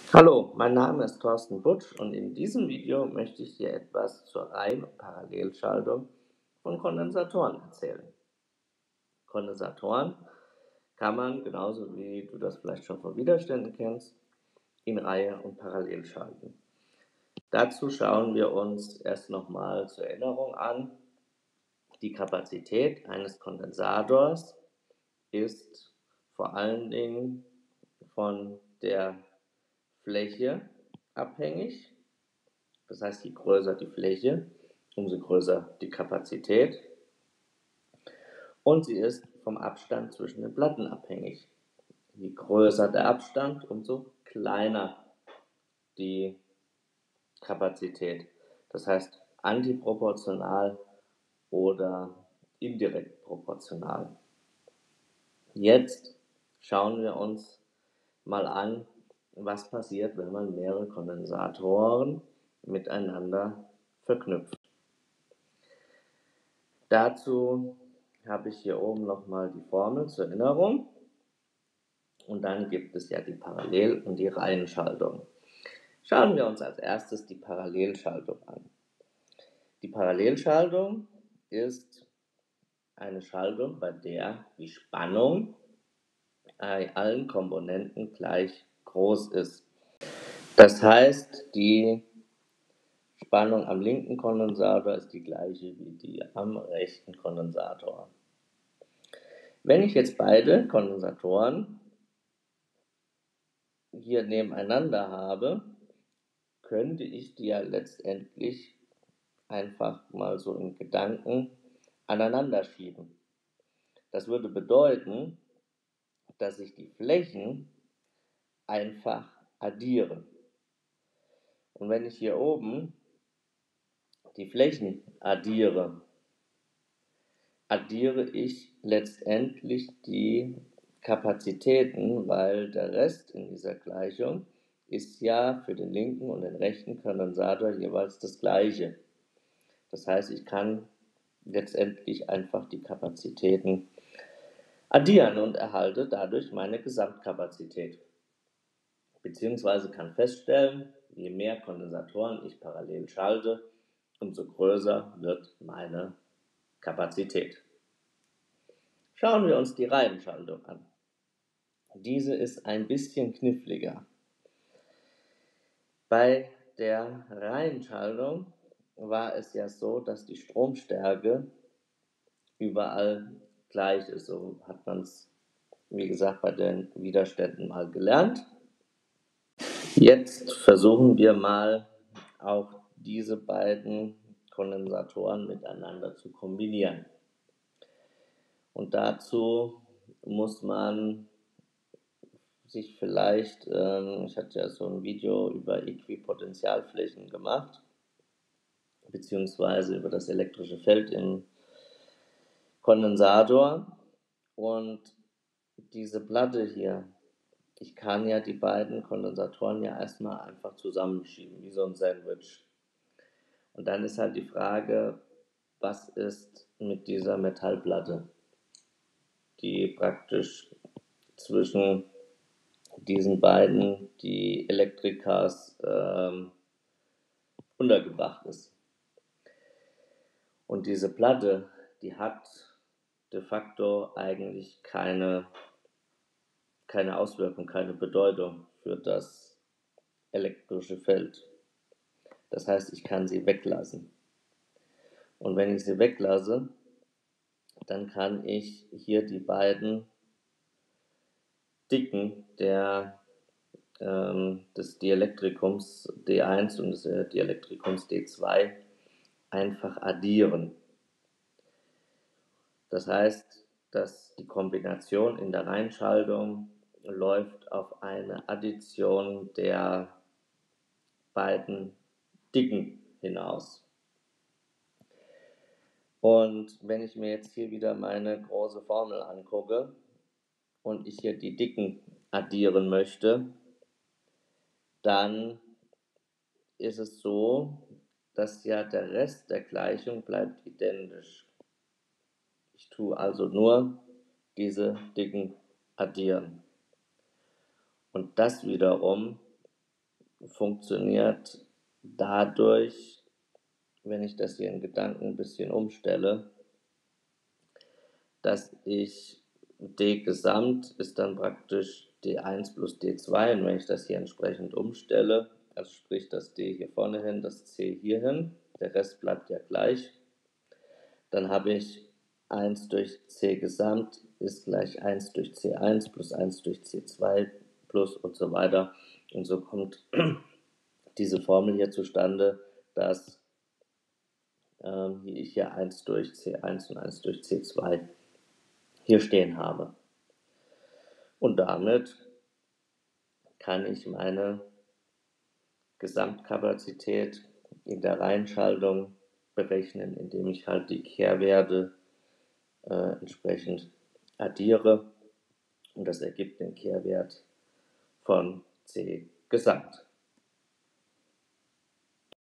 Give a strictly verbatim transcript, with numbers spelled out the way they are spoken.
Hallo, mein Name ist Thorsten Butsch und in diesem Video möchte ich dir etwas zur Reihen- und Parallelschaltung von Kondensatoren erzählen. Kondensatoren kann man, genauso wie du das vielleicht schon von Widerständen kennst, in Reihe und Parallel schalten. Dazu schauen wir uns erst nochmal zur Erinnerung an: Die Kapazität eines Kondensators ist vor allen Dingen von der Fläche abhängig. Das heißt, je größer die Fläche, umso größer die Kapazität. Und sie ist vom Abstand zwischen den Platten abhängig. Je größer der Abstand, umso kleiner die Kapazität. Das heißt, antiproportional oder indirekt proportional. Jetzt schauen wir uns mal an, was passiert, wenn man mehrere Kondensatoren miteinander verknüpft. Dazu habe ich hier oben nochmal die Formel zur Erinnerung. Und dann gibt es ja die Parallel- und die Reihenschaltung. Schauen wir uns als erstes die Parallelschaltung an. Die Parallelschaltung ist eine Schaltung, bei der die Spannung bei allen Komponenten gleich groß ist. Das heißt, die Spannung am linken Kondensator ist die gleiche wie die am rechten Kondensator. Wenn ich jetzt beide Kondensatoren hier nebeneinander habe, könnte ich die ja letztendlich einfach mal so in Gedanken aneinander schieben. Das würde bedeuten, dass sich die Flächen einfach addieren. Und wenn ich hier oben die Flächen addiere, addiere ich letztendlich die Kapazitäten, weil der Rest in dieser Gleichung ist ja für den linken und den rechten Kondensator jeweils das gleiche. Das heißt, ich kann letztendlich einfach die Kapazitäten addieren und erhalte dadurch meine Gesamtkapazität. Beziehungsweise kann feststellen, je mehr Kondensatoren ich parallel schalte, umso größer wird meine Kapazität. Schauen wir uns die Reihenschaltung an. Diese ist ein bisschen kniffliger. Bei der Reihenschaltung war es ja so, dass die Stromstärke überall gleich ist. So hat man es, wie gesagt, bei den Widerständen mal gelernt. Jetzt versuchen wir mal auch diese beiden Kondensatoren miteinander zu kombinieren. Und dazu muss man sich vielleicht, ähm, ich hatte ja so ein Video über Äquipotentialflächen gemacht, beziehungsweise über das elektrische Feld im Kondensator. Und diese Platte hier, ich kann ja die beiden Kondensatoren ja erstmal einfach zusammenschieben, wie so ein Sandwich. Und dann ist halt die Frage, was ist mit dieser Metallplatte, die praktisch zwischen diesen beiden, die Elektrikas, ähm, untergebracht ist. Und diese Platte, die hat de facto eigentlich keine, keine Auswirkung, keine Bedeutung für das elektrische Feld. Das heißt, ich kann sie weglassen. Und wenn ich sie weglasse, dann kann ich hier die beiden Dicken der, ähm, des Dielektrikums D eins und des Dielektrikums D zwei einfach addieren. Das heißt, dass die Kombination in der Reihenschaltung läuft auf eine Addition der beiden Dicken hinaus. Und wenn ich mir jetzt hier wieder meine große Formel angucke und ich hier die Dicken addieren möchte, dann ist es so, dass ja der Rest der Gleichung bleibt identisch. Ich tue also nur diese Dicken addieren. Und das wiederum funktioniert dadurch, wenn ich das hier in Gedanken ein bisschen umstelle, dass ich d Gesamt ist dann praktisch d eins plus d zwei, und wenn ich das hier entsprechend umstelle, also sprich das d hier vorne hin, das c hier hin, der Rest bleibt ja gleich, dann habe ich eins durch c Gesamt ist gleich eins durch c eins plus eins durch c zwei plus und so weiter. Und so kommt diese Formel hier zustande, dass ähm, ich hier eins durch c eins und eins durch c zwei hier stehen habe. Und damit kann ich meine Gesamtkapazität in der Reihenschaltung berechnen, indem ich halt die Kehrwerte äh, entsprechend addiere, und das ergibt den Kehrwert von C Gesamt.